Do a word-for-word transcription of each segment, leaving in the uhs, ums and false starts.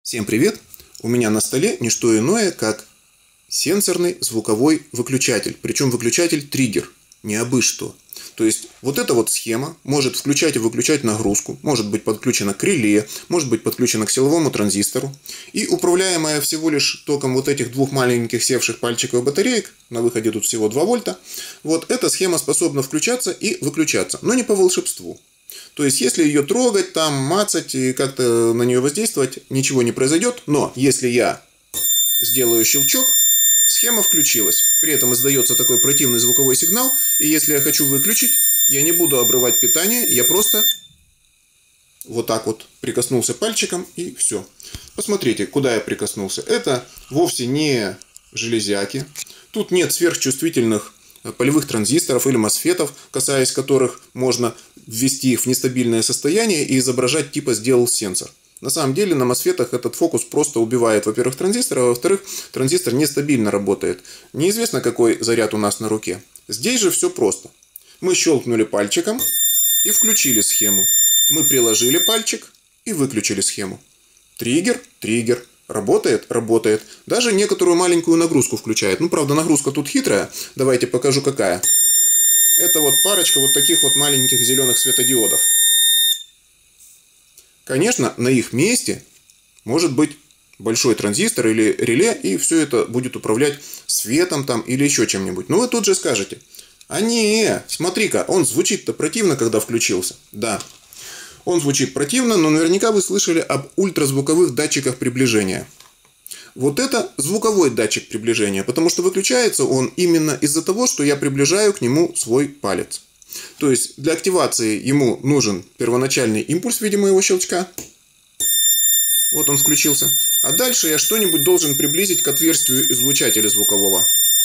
Всем привет! У меня на столе не что иное, как сенсорный звуковой выключатель. Причем выключатель триггер, не абы что. То есть вот эта вот схема может включать и выключать нагрузку, может быть подключена к реле, может быть подключена к силовому транзистору. И управляемая всего лишь током вот этих двух маленьких севших пальчиковых батареек, на выходе тут всего два вольта, вот эта схема способна включаться и выключаться, но не по волшебству. То есть, если ее трогать, там, мацать и как-то на нее воздействовать, ничего не произойдет. Но если я сделаю щелчок, схема включилась. При этом издается такой противный звуковой сигнал. И если я хочу выключить, я не буду обрывать питание, я просто вот так вот прикоснулся пальчиком и все. Посмотрите, куда я прикоснулся. Это вовсе не железяки. Тут нет сверхчувствительных полевых транзисторов или мосфетов, касаясь которых можно ввести их в нестабильное состояние и изображать типа сделал сенсор. На самом деле на мосфетах этот фокус просто убивает, во-первых, транзистор, а во-вторых, транзистор нестабильно работает. Неизвестно, какой заряд у нас на руке. Здесь же все просто. Мы щелкнули пальчиком и включили схему. Мы приложили пальчик и выключили схему. Триггер, триггер. Работает? Работает. Даже некоторую маленькую нагрузку включает. Ну, правда, нагрузка тут хитрая. Давайте покажу, какая. Это вот парочка вот таких вот маленьких зеленых светодиодов. Конечно, на их месте может быть большой транзистор или реле, и все это будет управлять светом там или еще чем-нибудь. Но вы тут же скажете: а не, смотри-ка, он звучит-то противно, когда включился. Да. Он звучит противно, но наверняка вы слышали об ультразвуковых датчиках приближения. Вот это звуковой датчик приближения, потому что выключается он именно из-за того, что я приближаю к нему свой палец. То есть для активации ему нужен первоначальный импульс в виде моего щелчка. Вот он включился. А дальше я что-нибудь должен приблизить к отверстию излучателя звукового.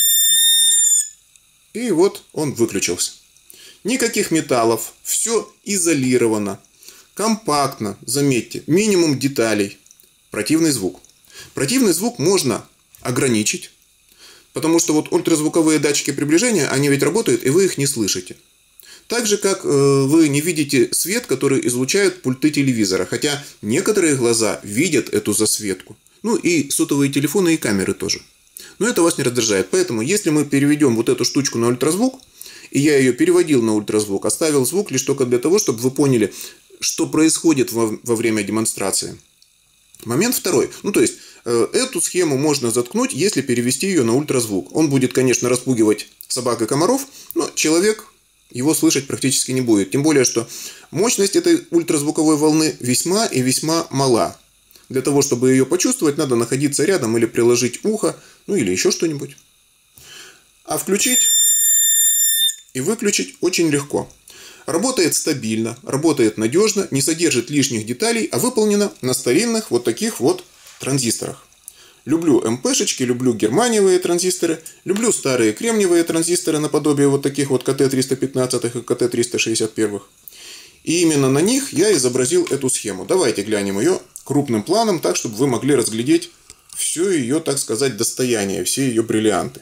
И вот он выключился. Никаких металлов, все изолировано. Компактно, заметьте, минимум деталей. Противный звук. Противный звук можно ограничить, потому что вот ультразвуковые датчики приближения, они ведь работают, и вы их не слышите. Так же, как э, вы не видите свет, который излучают пульты телевизора, хотя некоторые глаза видят эту засветку. Ну и сотовые телефоны и камеры тоже. Но это вас не раздражает. Поэтому, если мы переведем вот эту штучку на ультразвук, и я ее переводил на ультразвук, оставил звук лишь только для того, чтобы вы поняли, что происходит во, во время демонстрации. Момент второй. Ну, то есть, э, эту схему можно заткнуть, если перевести ее на ультразвук. Он будет, конечно, распугивать собак и комаров, но человек его слышать практически не будет. Тем более, что мощность этой ультразвуковой волны весьма и весьма мала. Для того, чтобы ее почувствовать, надо находиться рядом или приложить ухо, ну или еще что-нибудь. А включить и выключить очень легко. Работает стабильно, работает надежно, не содержит лишних деталей, а выполнено на старинных вот таких вот транзисторах. Люблю эм пэ-шечки, люблю германиевые транзисторы, люблю старые кремниевые транзисторы наподобие вот таких вот ка тэ триста пятнадцать и ка тэ триста шестьдесят один. И именно на них я изобразил эту схему. Давайте глянем ее крупным планом, так, чтобы вы могли разглядеть все ее, так сказать, достояние, все ее бриллианты.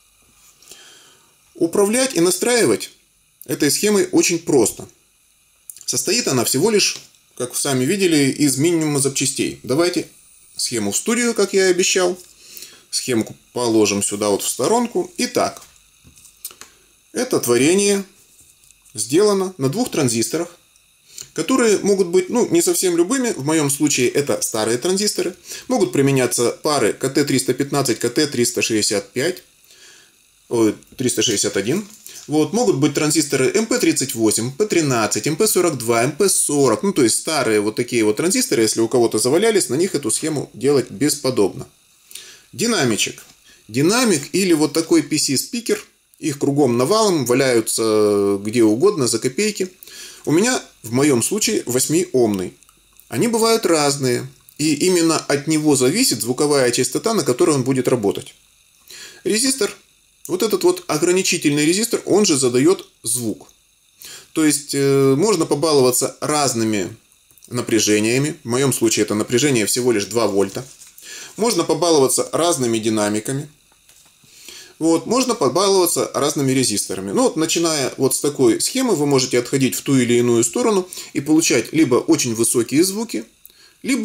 Управлять и настраивать этой схемой очень просто. Состоит она всего лишь, как вы сами видели, из минимума запчастей. Давайте схему в студию, как я и обещал. Схемку положим сюда вот в сторонку. Итак, это творение сделано на двух транзисторах, которые могут быть, ну, не совсем любыми. В моем случае это старые транзисторы. Могут применяться пары ка тэ триста пятнадцать, ка тэ триста шестьдесят пять, ой, триста шестьдесят один. Вот, могут быть транзисторы эм пэ тридцать восемь, эм пэ тринадцать, эм пэ сорок два, эм пэ сорок. Ну, то есть старые вот такие вот транзисторы, если у кого-то завалялись, на них эту схему делать бесподобно. Динамичек. Динамик или вот такой пи си-спикер. Их кругом навалом, валяются где угодно за копейки. У меня в моем случае восьмиомный. Они бывают разные. И именно от него зависит звуковая частота, на которой он будет работать. Резистор. Вот этот вот ограничительный резистор, он же задает звук. То есть, э, можно побаловаться разными напряжениями. В моем случае это напряжение всего лишь два вольта. Можно побаловаться разными динамиками. Вот, можно побаловаться разными резисторами. Ну, вот, начиная вот с такой схемы, вы можете отходить в ту или иную сторону и получать либо очень высокие звуки, либо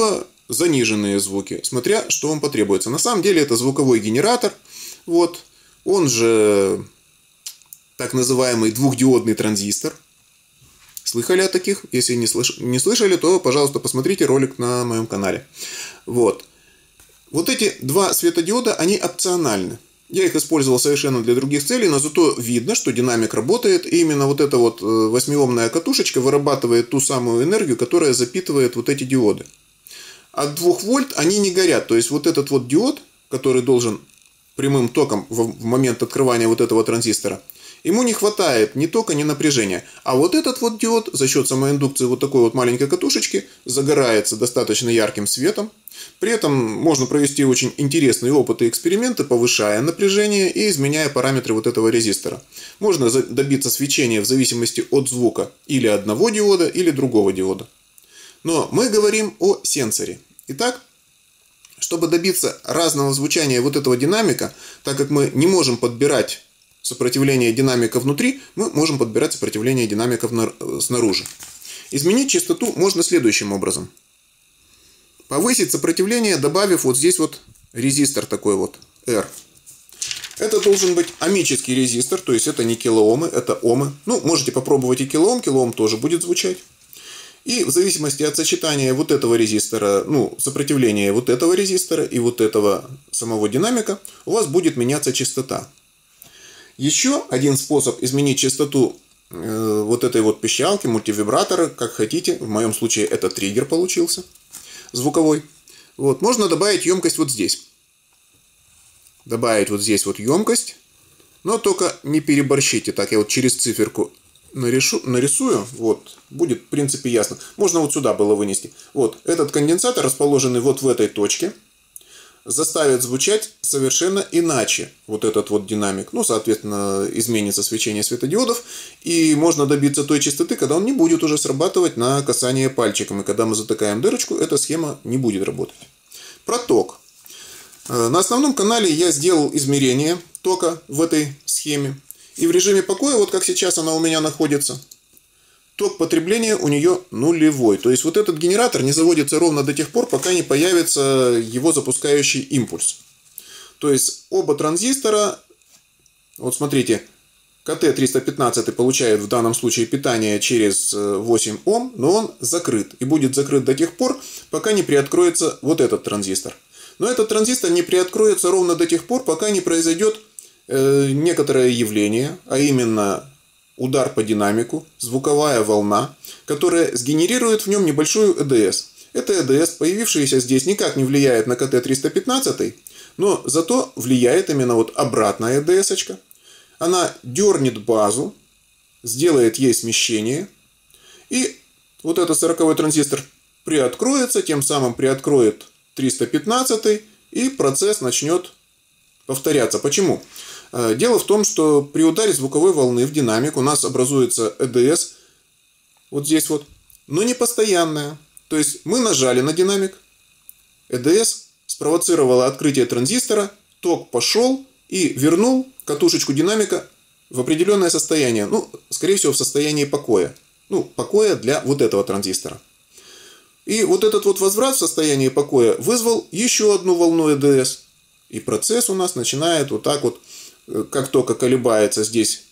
заниженные звуки, смотря что вам потребуется. На самом деле это звуковой генератор, вот, он же так называемый двухдиодный транзистор. Слыхали о таких? Если не, слыш... не слышали, то, пожалуйста, посмотрите ролик на моем канале. Вот. Вот эти два светодиода, они опциональны. Я их использовал совершенно для других целей, но зато видно, что динамик работает. И именно вот эта вот восьмиомная катушечка вырабатывает ту самую энергию, которая запитывает вот эти диоды. От двух вольт они не горят. То есть вот этот вот диод, который должен прямым током в момент открывания вот этого транзистора, ему не хватает ни тока, ни напряжения. А вот этот вот диод за счет самоиндукции вот такой вот маленькой катушечки загорается достаточно ярким светом. При этом можно провести очень интересные опыты и эксперименты, повышая напряжение и изменяя параметры вот этого резистора. Можно добиться свечения в зависимости от звука или одного диода, или другого диода. Но мы говорим о сенсоре. Итак, чтобы добиться разного звучания вот этого динамика, так как мы не можем подбирать сопротивление динамика внутри, мы можем подбирать сопротивление динамика снаружи. Изменить частоту можно следующим образом. Повысить сопротивление, добавив вот здесь вот резистор такой вот R. Это должен быть омический резистор, то есть это не килоомы, это омы. Ну, можете попробовать и килоом, килоом тоже будет звучать. И в зависимости от сочетания вот этого резистора, ну, сопротивления вот этого резистора и вот этого самого динамика, у вас будет меняться частота. Еще один способ изменить частоту э, вот этой вот пищалки, мультивибратора, как хотите. В моем случае это триггер получился, звуковой. Вот, можно добавить емкость вот здесь. Добавить вот здесь вот емкость. Но только не переборщите. Так, я вот через циферку нарешу, нарисую. Вот, будет в принципе ясно. Можно вот сюда было вынести. Вот, этот конденсатор, расположенный вот в этой точке, заставит звучать совершенно иначе вот этот вот динамик. Ну, соответственно, изменится свечение светодиодов. И можно добиться той частоты, когда он не будет уже срабатывать на касание пальчиком. И когда мы затыкаем дырочку, эта схема не будет работать. Про ток. На основном канале я сделал измерение тока в этой схеме. И в режиме покоя, вот как сейчас она у меня находится, ток потребления у нее нулевой. То есть вот этот генератор не заводится ровно до тех пор, пока не появится его запускающий импульс. То есть оба транзистора, вот смотрите, ка тэ триста пятнадцать получает в данном случае питание через восемь ом, но он закрыт. И будет закрыт до тех пор, пока не приоткроется вот этот транзистор. Но этот транзистор не приоткроется ровно до тех пор, пока не произойдет э, некоторое явление, а именно удар по динамику, звуковая волна, которая сгенерирует в нем небольшую э дэ эс. Эта э дэ эс, появившаяся здесь, никак не влияет на ка тэ триста пятнадцать, но зато влияет именно вот обратная э дэ эс-очка. Она дернет базу, сделает ей смещение, и вот этот сороковой транзистор приоткроется, тем самым приоткроет триста пятнадцать, и процесс начнет повторяться. Почему? Дело в том, что при ударе звуковой волны в динамик у нас образуется э дэ эс вот здесь вот, но не постоянная. То есть мы нажали на динамик, э дэ эс спровоцировала открытие транзистора, ток пошел и вернул катушечку динамика в определенное состояние. Ну, скорее всего, в состоянии покоя. Ну, покоя для вот этого транзистора. И вот этот вот возврат в состояние покоя вызвал еще одну волну э дэ эс. И процесс у нас начинает вот так вот, как только колебается здесь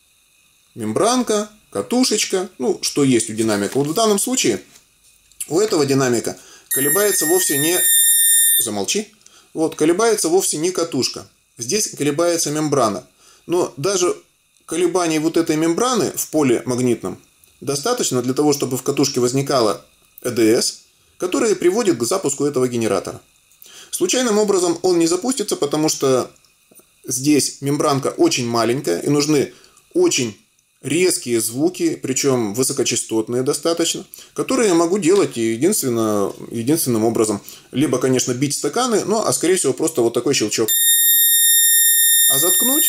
мембранка, катушечка, ну, что есть у динамика. Вот в данном случае у этого динамика колебается вовсе не... Замолчи. Вот, колебается вовсе не катушка. Здесь колебается мембрана. Но даже колебаний вот этой мембраны в поле магнитном достаточно для того, чтобы в катушке возникала э дэ эс, которая приводит к запуску этого генератора. Случайным образом он не запустится, потому что здесь мембранка очень маленькая, и нужны очень резкие звуки, причем высокочастотные достаточно, которые я могу делать единственно, единственным образом. Либо, конечно, бить стаканы, ну, а скорее всего просто вот такой щелчок. А заткнуть,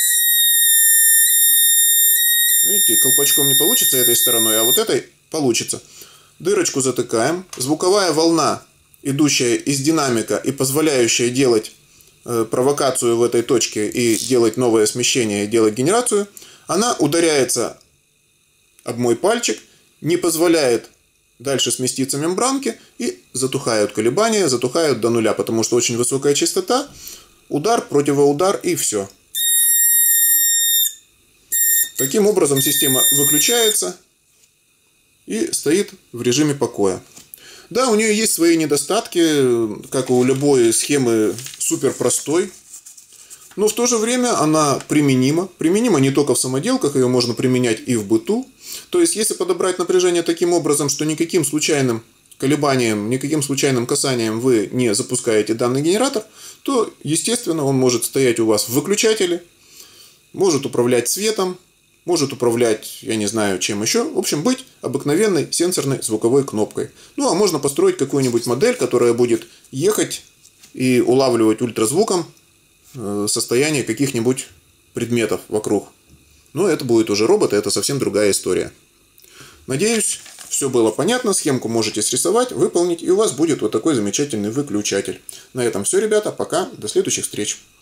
видите, колпачком не получится этой стороной, а вот этой получится. Дырочку затыкаем. Звуковая волна, идущая из динамика и позволяющая делать э, провокацию в этой точке и делать новое смещение, и делать генерацию, она ударяется об мой пальчик, не позволяет Дальше сместится мембранки и затухают колебания, затухают до нуля, потому что очень высокая частота, удар, противоудар и все. Таким образом система выключается и стоит в режиме покоя. Да, у нее есть свои недостатки, как у любой схемы супер простой. Но в то же время она применима. Применима не только в самоделках, ее можно применять и в быту. То есть, если подобрать напряжение таким образом, что никаким случайным колебанием, никаким случайным касанием вы не запускаете данный генератор, то, естественно, он может стоять у вас в выключателе, может управлять светом, может управлять, я не знаю, чем еще. В общем, быть обыкновенной сенсорной звуковой кнопкой. Ну, а можно построить какую-нибудь модель, которая будет ехать и улавливать ультразвуком состояние каких-нибудь предметов вокруг. Но это будет уже робот, и это совсем другая история. Надеюсь, все было понятно. Схемку можете срисовать, выполнить, и у вас будет вот такой замечательный выключатель. На этом все, ребята. Пока. До следующих встреч.